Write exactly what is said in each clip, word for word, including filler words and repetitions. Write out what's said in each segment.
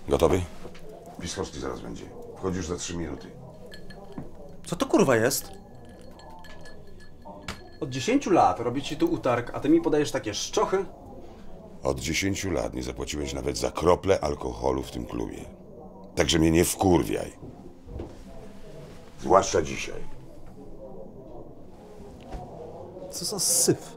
Gotowy? Piskowski zaraz będzie. Wchodzisz za trzy minuty. Co to kurwa jest? Od dziesięciu lat robię ci tu utarg, a ty mi podajesz takie szczochy? Od dziesięciu lat nie zapłaciłeś nawet za kroplę alkoholu w tym klubie. Także mnie nie wkurwiaj. Zwłaszcza dzisiaj. Co za syf.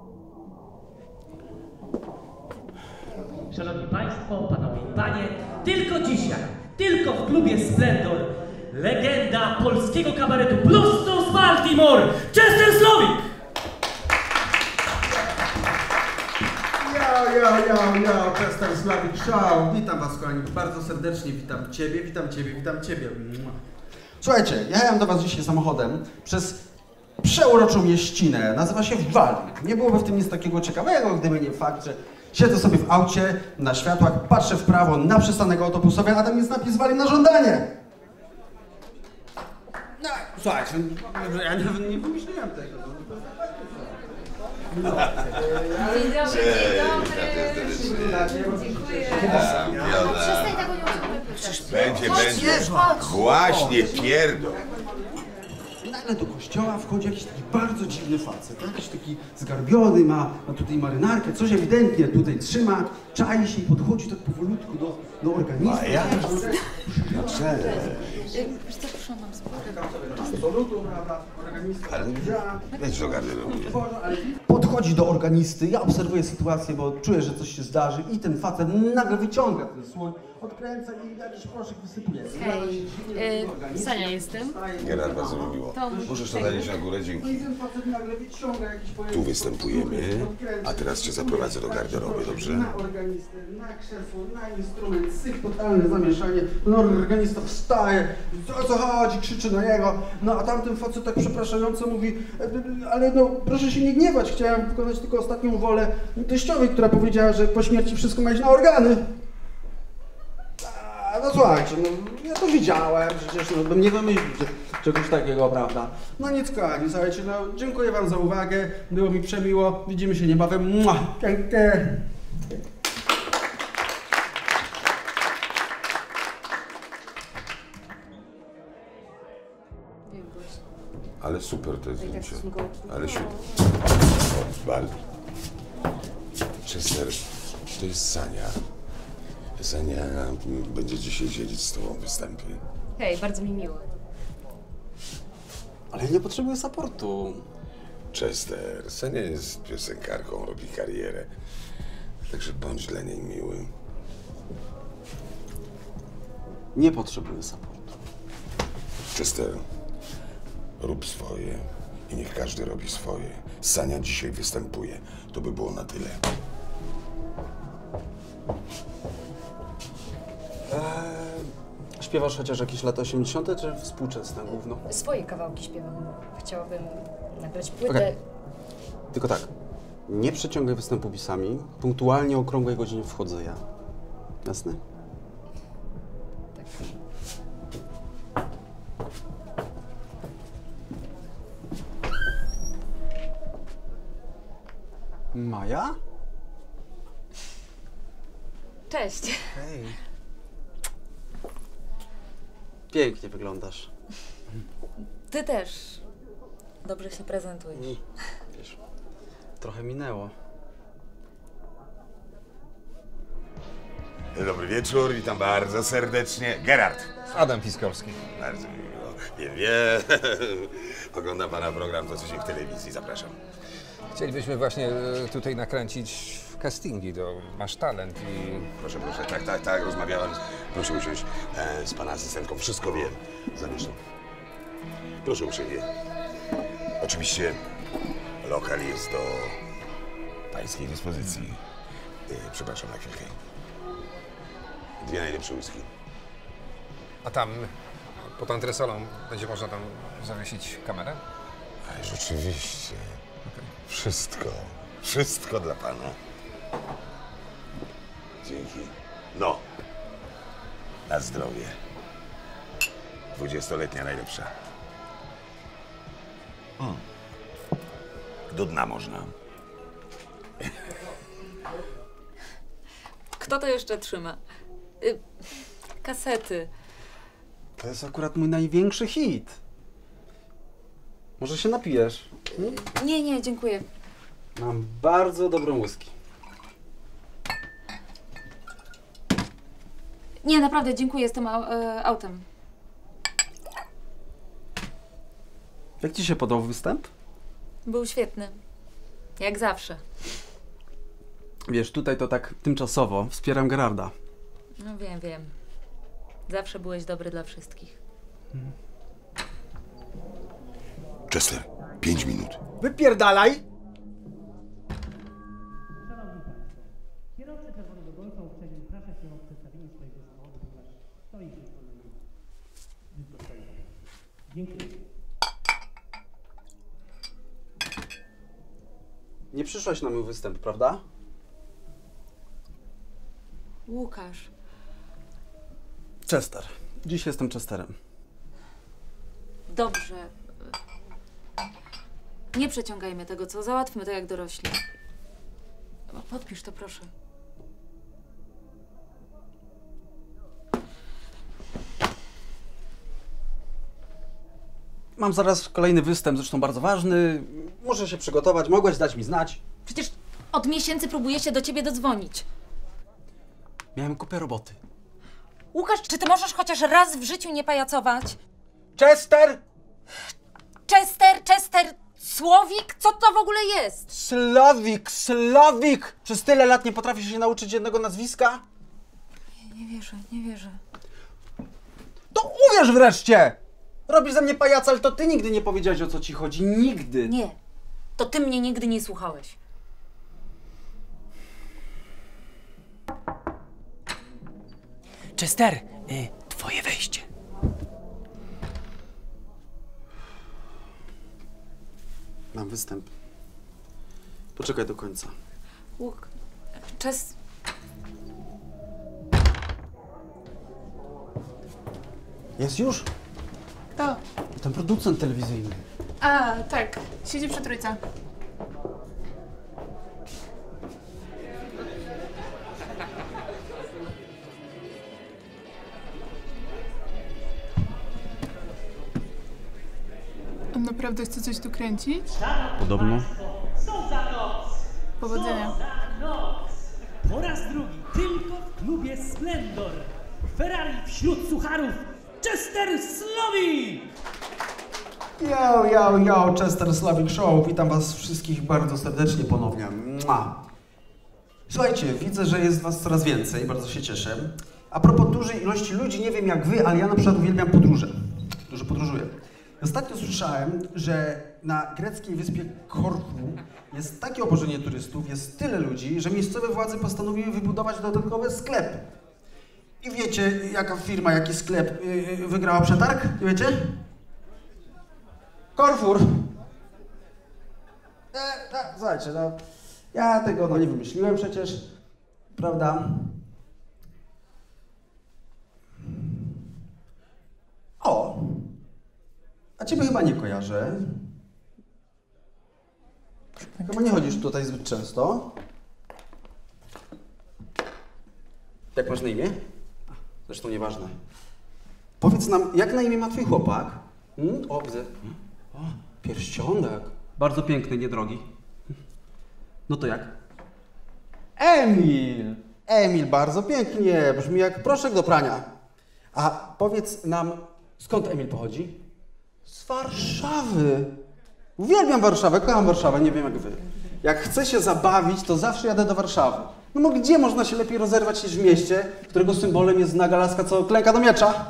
Szanowni Państwo, Panowie i Panie, tylko dzisiaj, tylko w klubie Splendor, legenda polskiego kabaretu prosto z Baltimore, Chester Slowik! Ja, ja, ja, ja, Chester Slowik Show. Witam Was, kochani, bardzo serdecznie. Witam Ciebie, witam Ciebie, witam Ciebie. Słuchajcie, ja jechałem do Was dzisiaj samochodem przez przeuroczą mieścinę. Nazywa się Wali. Nie byłoby w tym nic takiego ciekawego, gdyby nie fakt, że siedzę sobie w aucie, na światłach, patrzę w prawo na przystanek autobusowy, a tam jest napis Wali na żądanie. No, słuchajcie, ja nie, nie wymyśliłem tego. No. Dzień dobry, dzień dobry. Dziękuję. No przestań tego nie używać. Będzie, Chodź, będzie. chodź. Właśnie, pierdol. Nagle do kościoła wchodzi jakiś taki bardzo dziwny facet, jakiś taki zgarbiony, ma, ma tutaj marynarkę, coś ewidentnie tutaj trzyma, czai się i podchodzi tak powolutku do, do organisty. A ja? No cześć. Wiesz co, proszę nam spokój. Absolutu, prawda, organista. Ale weź do garderoby. Podchodzi do organisty, ja obserwuję sytuację, bo czuję, że coś się zdarzy i ten facet nagle wyciąga ten słoń, odkręca i jakiś proszek wysypuje. Hej, yy, Sania jestem. Gerard, bardzo mi miło. Możesz to zanieść na górę, dzięki. I ten facet nagle wyciąga jakiś pojemnik. Tu występujemy, a teraz cię zaprowadzę do garderoby, dobrze? Na organistę, na krzesło, na instrument, syf, totalne zamieszanie. No organista wstaje, o co chodzi, krzyczy na niego. No a tamten facet tak przepraszająco mówi, ale no proszę się nie gniewać, chciałem wykonać tylko ostatnią wolę teściowej, która powiedziała, że po śmierci wszystko ma iść na organy. A, no słuchajcie, no ja to widziałem, przecież no, bym nie wymyślił czegoś takiego, prawda? No nic, kochani, słuchajcie, no dziękuję Wam za uwagę, było mi przemiło, widzimy się niebawem. Mua, pięknie. Ale super to zdjęcie. Ale się... Bal. Chester, to jest Sania. Sania będzie dzisiaj dzielić z tobą występy. Hej, bardzo mi miło. Ale ja nie potrzebuję supportu. Chester, Sania jest piosenkarką, robi karierę. Także bądź dla niej miły. Nie potrzebuję supportu. Chester, rób swoje i niech każdy robi swoje. Sania dzisiaj występuje. To by było na tyle. Eee, śpiewasz chociaż jakieś lata osiemdziesiąte czy współczesne gówno? Swoje kawałki śpiewam. Chciałabym nagrać płytę. Okay. Tylko tak, nie przeciągaj występu bisami. Punktualnie o okrągłej godzinie wchodzę ja. Jasne? Tak. Maja? Cześć. Hej. Pięknie wyglądasz. Ty też. Dobrze się prezentujesz. Wiesz, trochę minęło. Dobry wieczór, witam bardzo serdecznie. Gerard. Adam Piskowski. Bardzo mi miło. Wiem, wiem. Ogląda pana program To co się w telewizji. Zapraszam. Chcielibyśmy właśnie e, tutaj nakręcić castingi do Masz Talent i... Proszę, proszę, tak, tak, tak, rozmawiałem. Proszę usiąść e, z pana asystentką. Wszystko wiem. Zamieszam. Proszę uprzejmie. Oczywiście lokal jest do pańskiej dyspozycji. E, przepraszam na chwilkę. Dwie najlepsze whisky. A tam, pod antresolą, będzie można tam zawiesić kamerę? Ależ oczywiście. Wszystko, wszystko dla pana. Dzięki. No, na zdrowie. Dwudziestoletnia najlepsza. Hmm. Do dna można. Kto to jeszcze trzyma? Y, kasety. To jest akurat mój największy hit. Może się napijesz? Hmm? Nie, nie, dziękuję. Mam bardzo dobrą whisky. Nie, naprawdę, dziękuję, jestem au, e, autem. Jak ci się podobał występ? Był świetny. Jak zawsze. Wiesz, tutaj to tak tymczasowo. Wspieram Gerarda. No wiem, wiem. Zawsze byłeś dobry dla wszystkich. Chester, pięć minut. Wypierdalaj! Kierowcy Czerwonego Golfa uprzejmie proszę się o przedstawienie swojego samochodu, ponieważ stoi przed panem. Dziękuję. Nie przyszłaś na mój występ, prawda? Łukasz. Chester. Dziś jestem Chesterem. Dobrze. Nie przeciągajmy tego, co? Załatwmy to jak dorośli. Podpisz to, proszę. Mam zaraz kolejny występ, zresztą bardzo ważny. Muszę się przygotować, mogłaś dać mi znać. Przecież od miesięcy próbuję się do ciebie dodzwonić. Miałem kupę roboty. Łukasz, czy ty możesz chociaż raz w życiu nie pajacować? Chester! Chester, Chester, Słowik? Co to w ogóle jest? Slawik, Slawik! Przez tyle lat nie potrafisz się nauczyć jednego nazwiska? Nie, nie wierzę, nie wierzę. To uwierz wreszcie! Robisz ze mnie pajaca, ale to ty nigdy nie powiedziałeś, o co ci chodzi. Nigdy. Nie, to ty mnie nigdy nie słuchałeś. Chester, y, twoje wejście. Mam występ. Poczekaj do końca. Łuk... Czes... Jest już? To. Ten producent telewizyjny. A, tak. Siedzi przy trójce. On naprawdę chce coś tu kręcić? Podobno. Są za noc! Powodzenia. Są za noc! Po raz drugi tylko w klubie Splendor. Ferrari wśród sucharów. Chester Slowik! Yo, yo, yo, Chester Slavic Show. Witam was wszystkich bardzo serdecznie ponownie. Mua. Słuchajcie, widzę, że jest was coraz więcej, bardzo się cieszę. A propos dużej ilości ludzi, nie wiem jak wy, ale ja na przykład uwielbiam podróże. Dużo podróżuję. Ostatnio słyszałem, że na greckiej wyspie Korfu jest takie obłożenie turystów, jest tyle ludzi, że miejscowe władze postanowiły wybudować dodatkowe sklepy. I wiecie, jaka firma, jaki sklep yy, wygrała przetarg? Wiecie? Carrefour. E, tak, słuchajcie, no, ja tego no, nie wymyśliłem przecież, prawda? O, a ciebie chyba nie kojarzę. Chyba nie chodzisz tutaj zbyt często. Jak masz na imię? Zresztą nieważne. Powiedz nam, jak na imię ma twój chłopak? Hmm? O, widzę. O, pierścionek. Bardzo piękny, niedrogi. No to jak? Emil! Emil, bardzo pięknie. Brzmi jak proszek do prania. A powiedz nam, skąd Emil pochodzi? Z Warszawy. Uwielbiam Warszawę, kocham Warszawę, nie wiem jak wy. Jak chcę się zabawić, to zawsze jadę do Warszawy. No bo gdzie można się lepiej rozerwać niż w mieście, którego symbolem jest naga laska, co klęka do miecza?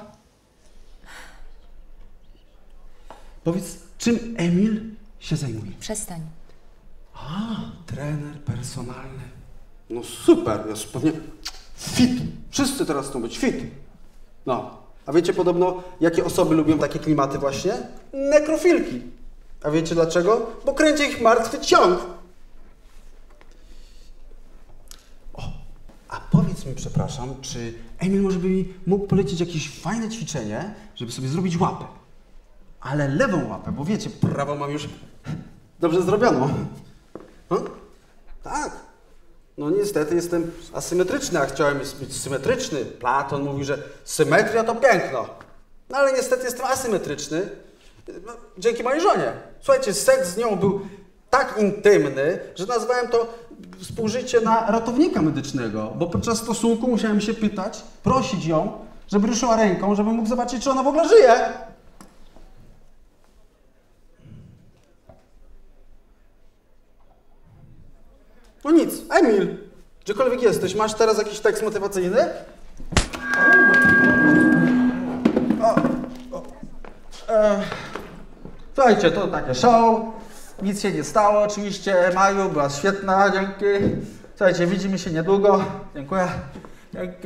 Powiedz, czym Emil się zajmuje? Przestań. A, trener personalny. No super, jest pewnie fit. Wszyscy teraz chcą być fit. No, a wiecie podobno, jakie osoby lubią takie klimaty właśnie? Nekrofilki. A wiecie dlaczego? Bo kręci ich martwy ciąg. O, a powiedz mi, przepraszam, czy Emil może by mi mógł polecić jakieś fajne ćwiczenie, żeby sobie zrobić łapę? Ale lewą łapę, bo wiecie, prawą mam już dobrze zrobioną. No? Tak. No niestety jestem asymetryczny, a chciałem być symetryczny. Platon mówi, że symetria to piękno. No ale niestety jestem asymetryczny no, dzięki mojej żonie. Słuchajcie, seks z nią był tak intymny, że nazwałem to współżycie na ratownika medycznego, bo podczas stosunku musiałem się pytać, prosić ją, żeby ruszyła ręką, żeby mógł zobaczyć, czy ona w ogóle żyje. No nic, Emil, gdziekolwiek jesteś, masz teraz jakiś tekst motywacyjny? O, o, e, słuchajcie, to takie show, nic się nie stało oczywiście, Maju, była świetna, dzięki. Słuchajcie, widzimy się niedługo, dziękuję, dzięki.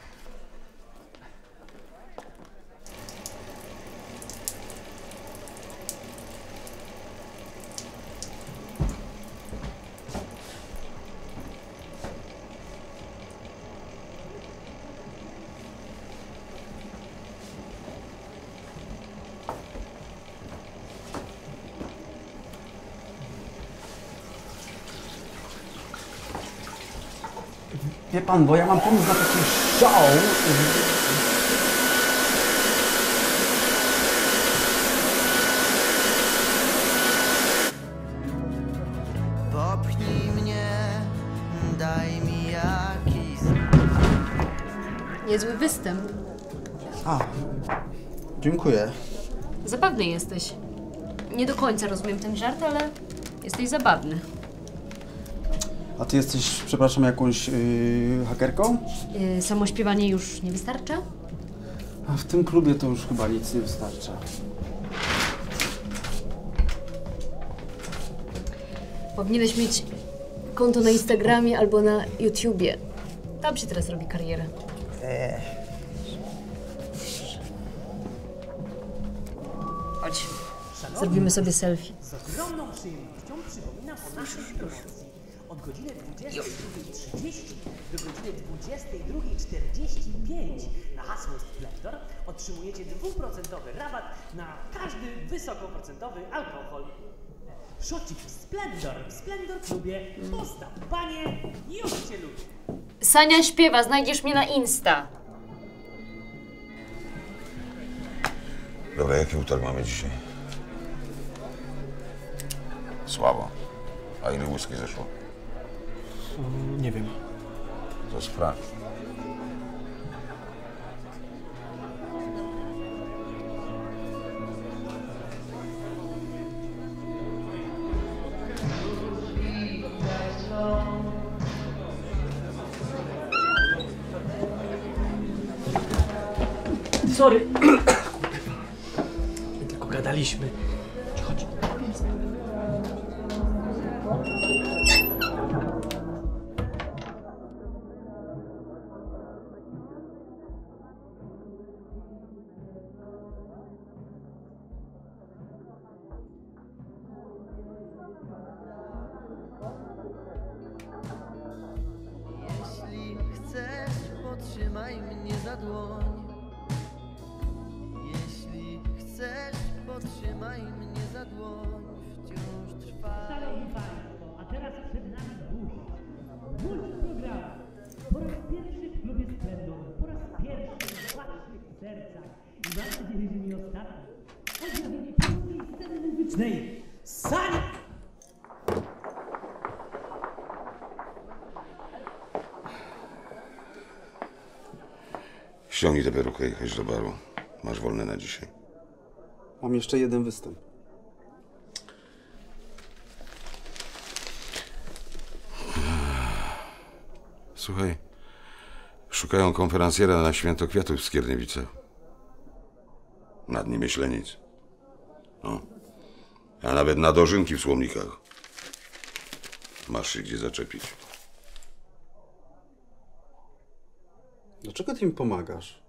Wie pan, bo ja mam pomysł na taki show. Popchnij mnie, daj mi jakiś... Niezły występ. A, dziękuję. Zabawny jesteś. Nie do końca rozumiem ten żart, ale jesteś zabawny. A ty jesteś, przepraszam, jakąś yy, hakerką? Yy, samo śpiewanie już nie wystarcza? A w tym klubie to już chyba nic nie wystarcza. Powinieneś mieć konto na Instagramie albo na YouTubie. Tam się teraz robi karierę. Chodź, zrobimy sobie selfie. Z ogromną przyjemnością przypominam o naszej promocji. Od godziny dwudziestej drugiej trzydzieści do godziny dwudziestej drugiej czterdzieści pięć na hasło Splendor otrzymujecie dwuprocentowy rabat na każdy wysokoprocentowy alkohol. Szocik Splendor w Splendor klubie. Postaw, panie, już cię lubię. Sania śpiewa, znajdziesz mnie na Insta. Dobra, jaki utarg mamy dzisiaj? Słabo. A ile whisky zeszło? Mm, nie wiem. To sprawdź. Sorry. My tylko gadaliśmy. Chodź. Jeśli chcesz, potrzymaj mnie za dłoń. Jeśli chcesz, potrzymaj mnie za dłoń. Wciąż trwa. Szanowni Państwo, a teraz przed nami gość. Gość programu. Po raz pierwszy w klubie Splendor. Po raz pierwszy w waszych sercach. I mam nadzieję, że nie ostatni. Objawienie polskiej sceny muzycznej. Sania! Ściągnij tę perukę i chodź do baru. Masz wolne na dzisiaj. Mam jeszcze jeden występ. Słuchaj, szukają konferencjera na Święto Kwiatów w Skierniewicach. Nad nim myślę nic. No. A nawet na dożynki w Słomnikach. Masz się gdzie zaczepić. Dlaczego ty mi pomagasz?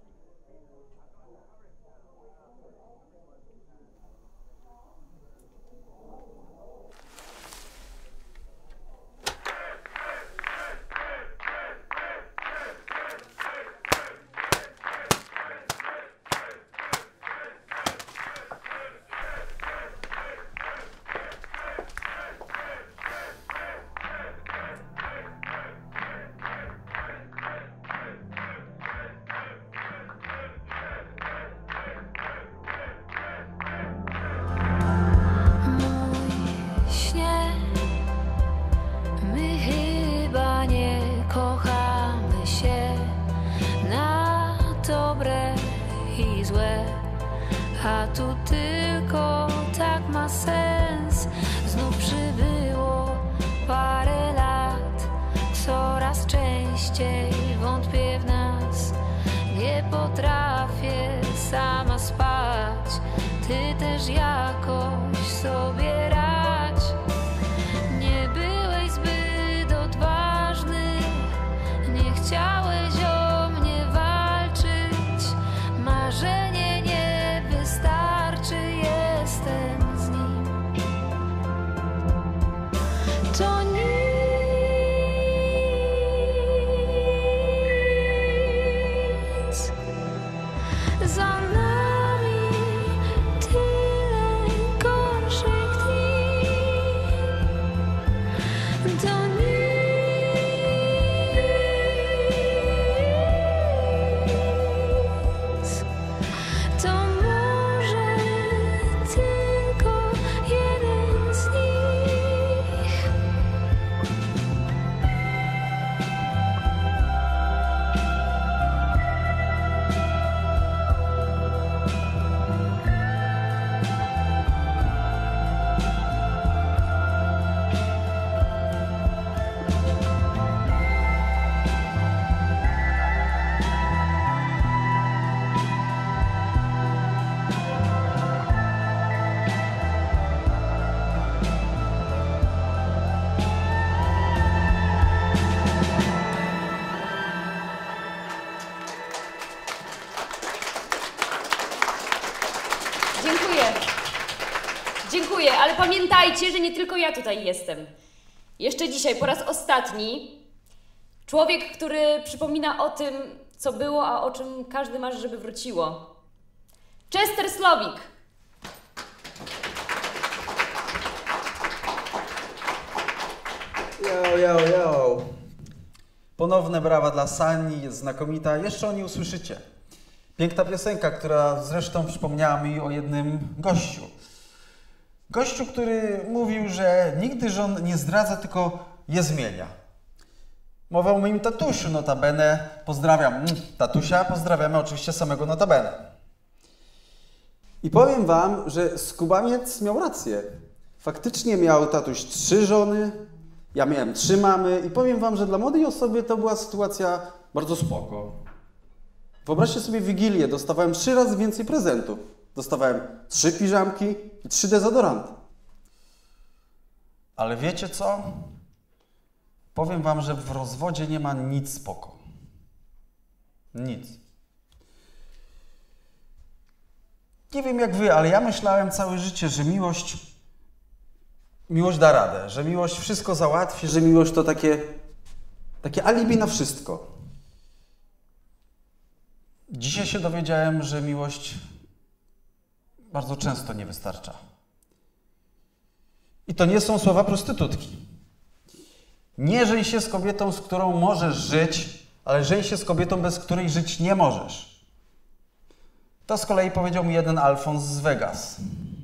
kochamy się na dobre i złe, a tu tylko tak ma sens. Znów przybyło parę lat, coraz częściej wątpię w nas. Nie potrafię sama spać, ty też jakoś sobie radź. Nie byłeś zbyt odważny, nie chciałeś o mnie walczyć. Marzenie nie wystarczy, jestem z nim. To nic. Za nami tyle gorszych dni. To nic. To może tylko jeden z nich. Dziękuję. Dziękuję, ale pamiętajcie, że nie tylko ja tutaj jestem. Jeszcze dzisiaj, po raz ostatni, człowiek, który przypomina o tym, co było, a o czym każdy marzy, żeby wróciło. Chester Slowik. Yo, yo, yo. Ponowne brawa dla Sani, jest znakomita. Jeszcze o niej usłyszycie. Piękna piosenka, która zresztą przypomniała mi o jednym gościu. Gościu, który mówił, że nigdy żon nie zdradza, tylko je zmienia. Mowa o moim tatusiu, notabene. Pozdrawiam mm, tatusia, pozdrawiamy oczywiście samego notabene. I powiem wam, że skubaniec miał rację. Faktycznie miał tatuś trzy żony, ja miałem trzy mamy i powiem wam, że dla młodej osoby to była sytuacja bardzo spoko. Wyobraźcie sobie Wigilię, dostawałem trzy razy więcej prezentów. Dostawałem trzy piżamki i trzy dezodoranty. Ale wiecie co? Powiem wam, że w rozwodzie nie ma nic spoko. Nic. Nie wiem jak wy, ale ja myślałem całe życie, że miłość... Miłość da radę, że miłość wszystko załatwi, że miłość to takie... takie alibi na wszystko. Dzisiaj się dowiedziałem, że miłość bardzo często nie wystarcza. I to nie są słowa prostytutki. Nie żeń się z kobietą, z którą możesz żyć, ale żeń się z kobietą, bez której żyć nie możesz. To z kolei powiedział mi jeden Alfons z Vegas.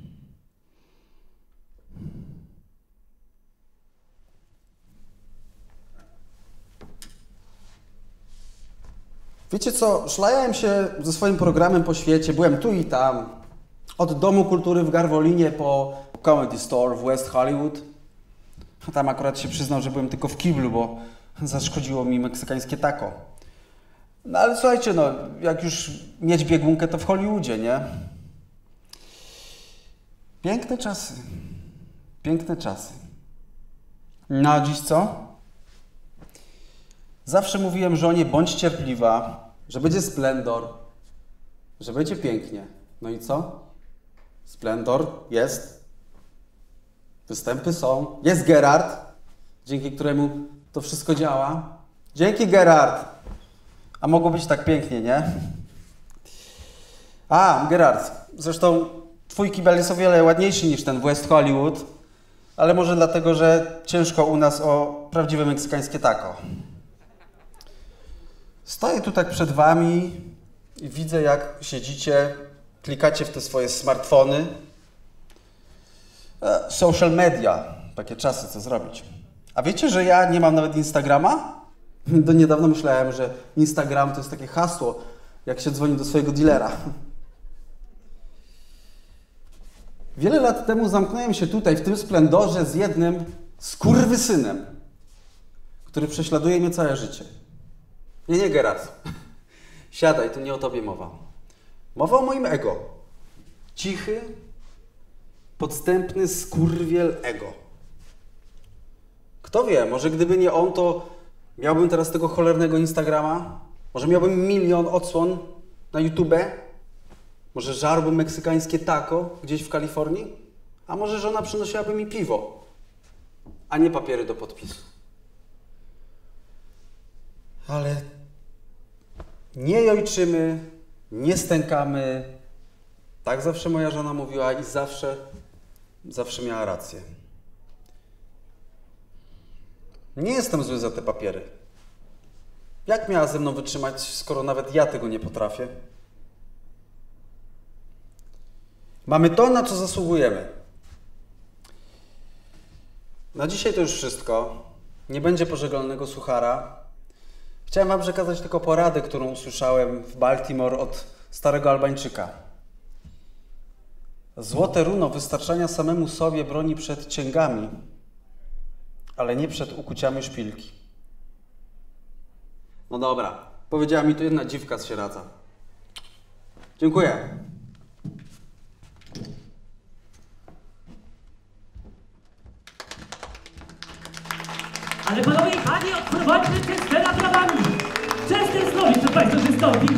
Wiecie co, szlajałem się ze swoim programem po świecie, byłem tu i tam. Od Domu Kultury w Garwolinie po Comedy Store w West Hollywood. Tam akurat się przyznał, że byłem tylko w kiblu, bo zaszkodziło mi meksykańskie taco. No ale słuchajcie, no, jak już mieć biegunkę, to w Hollywoodzie, nie? Piękne czasy. Piękne czasy. No a dziś co? Zawsze mówiłem żonie, bądź cierpliwa, że będzie splendor, że będzie pięknie. No i co? Splendor jest, występy są, jest Gerard, dzięki któremu to wszystko działa. Dzięki Gerard! A mogło być tak pięknie, nie? A, Gerard, zresztą twój kibel jest o wiele ładniejszy niż ten w West Hollywood, ale może dlatego, że ciężko u nas o prawdziwe meksykańskie taco. Stoję tu tak przed wami i widzę, jak siedzicie, klikacie w te swoje smartfony. Social media, takie czasy, co zrobić. A wiecie, że ja nie mam nawet Instagrama? Do niedawna myślałem, że Instagram to jest takie hasło, jak się dzwoni do swojego dealera. Wiele lat temu zamknąłem się tutaj, w tym splendorze, z jednym skurwysynem, który prześladuje mnie całe życie. Nie, nie, Gerard. Siadaj, tu nie o tobie mowa. Mowa o moim ego. Cichy, podstępny skurwiel ego. Kto wie, może gdyby nie on, to miałbym teraz tego cholernego Instagrama? Może miałbym milion odsłon na YouTube? Może żarłbym meksykańskie taco gdzieś w Kalifornii? A może żona przynosiłaby mi piwo, a nie papiery do podpisu? Ale nie jojczymy, nie stękamy. Tak zawsze moja żona mówiła i zawsze, zawsze miała rację. Nie jestem zły za te papiery. Jak miała ze mną wytrzymać, skoro nawet ja tego nie potrafię? Mamy to, na co zasługujemy. Na dzisiaj to już wszystko. Nie będzie pożegnalnego suchara. Chciałem wam przekazać tylko poradę, którą usłyszałem w Baltimore od starego Albańczyka. Złote runo wystarczania samemu sobie broni przed cięgami, ale nie przed ukuciami szpilki. No dobra, powiedziała mi to jedna dziwka z Sieradza. Dziękuję. Ale panowie i panie, odprowadźmy Chestera brawami! Chester Snowy, co państwo wystąpił!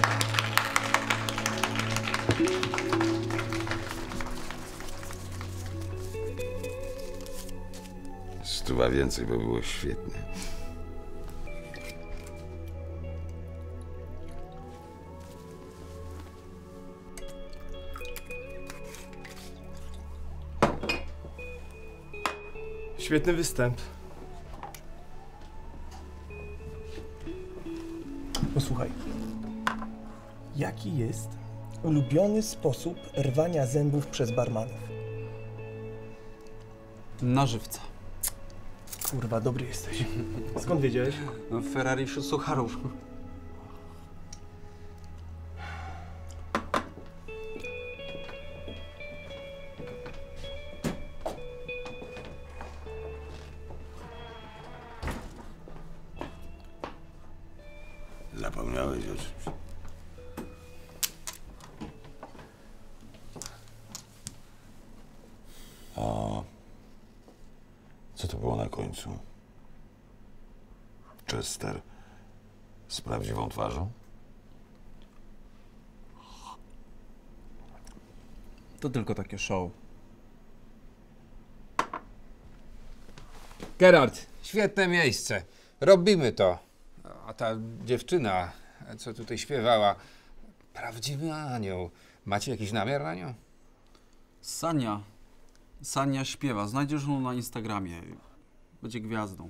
Stuwa więcej, bo było świetnie. Świetny występ. Posłuchaj. Jaki jest ulubiony sposób rwania zębów przez barmanów? Na żywca. Kurwa, dobry jesteś. Skąd wiedziałeś? No, Ferrari wśród sucharów. Zapomniałeś o czymś. A co to było na końcu? Chester z prawdziwą twarzą? To tylko takie show. Gerard, świetne miejsce. Robimy to. A ta dziewczyna, co tutaj śpiewała, prawdziwy anioł. Macie jakiś namiar na nią? Sania. Sania śpiewa. Znajdziesz ją na Instagramie. Będzie gwiazdą.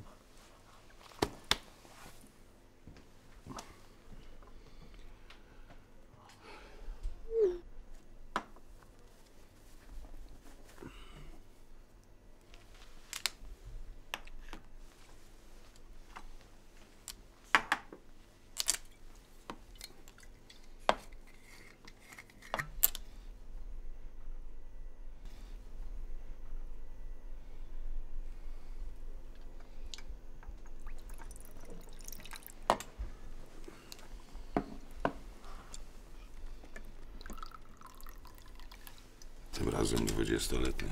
Tym razem dwudziestoletni.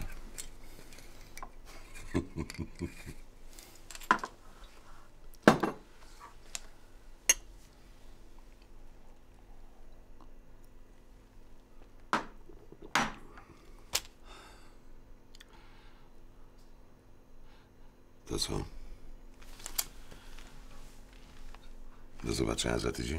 To co? Do zobaczenia za tydzień.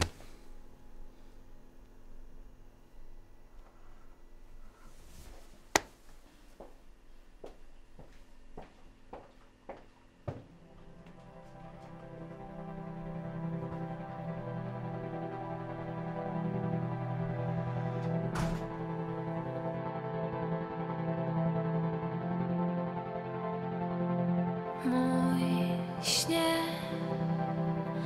Mój śnie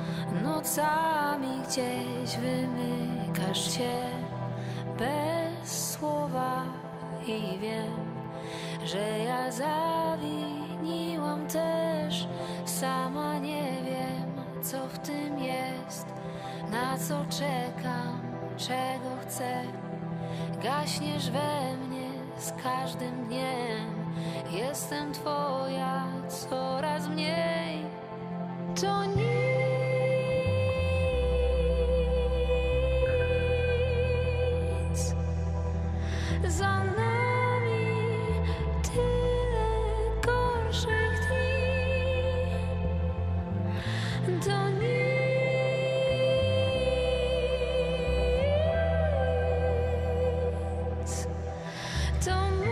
nocami gdzieś wymykasz się bez słowa i wiem, że ja zawiniłam też. Sama nie wiem, co w tym jest, na co czekam, czego chcę. Gaśniesz we mnie z każdym dniem. Jestem twoja coraz mniej. To nic. Za nami tyle gorszych dni. To nic. To